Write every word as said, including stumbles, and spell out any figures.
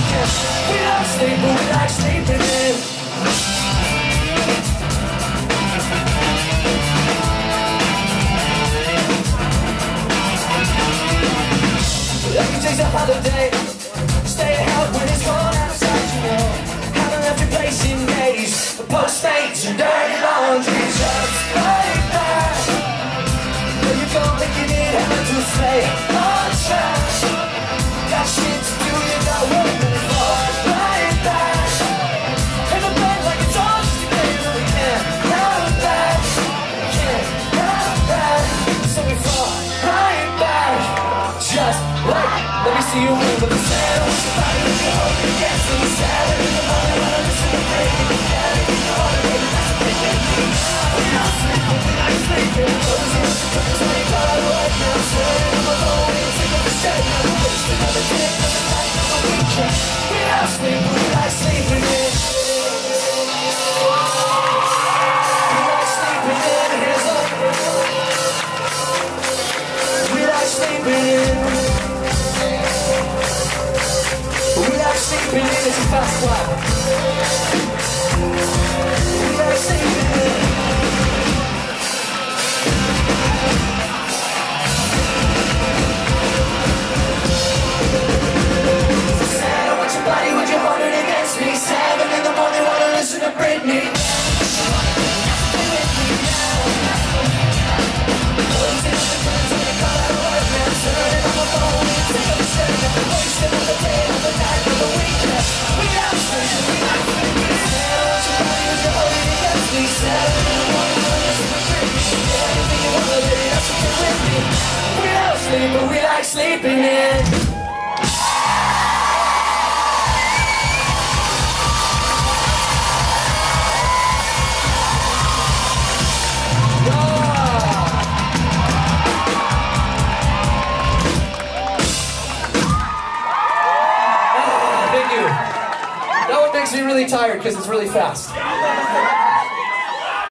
weekend. We don't sleep, but we like sleeping in. Every day's a holiday. Stay out when it's cold outside, you know. Haven't left your place in days. The postmates and dirty laundry just like that. When you go making it happen to stay on track. Got shit to do, you got work and it's all like that. In the bed like it's all just a game, and we can't have that. Can't have that. So we fall right back. Just like, let me see you move with the sail. Somebody with your hope and gets in the saddle. In the morning when I'm just in the break, in the cabin, in the water, baby, that's a big thing. We don't sleep, but we like sleeping. Cozy, cause when you call out right now, sweating on my phone, and take up the shade. I'm wasting another day, another night, another weekend. We don't sleep, but we like sleeping in. We like sleeping in, hands up. We like sleeping in. We like sleeping in, it's a fast clap. We like sleeping in. Santa, want your body, want your heart against me. Seven in the morning, wanna listen to Britney. But we like sleeping in. Thank you. That one makes me really tired because it's really fast.